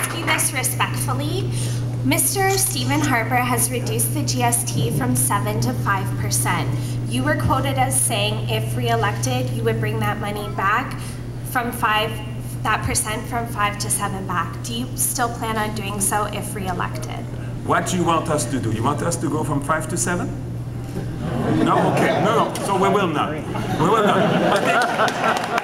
ask you this respectfully. Mr. Stephen Harper has reduced the GST from 7 to 5%. You were quoted as saying if re-elected, you would bring that money back from that percent from 5 to 7 back. Do you still plan on doing so if re-elected? What do you want us to do? You want us to go from 5 to 7? No? Okay. No. So we will not. We will not.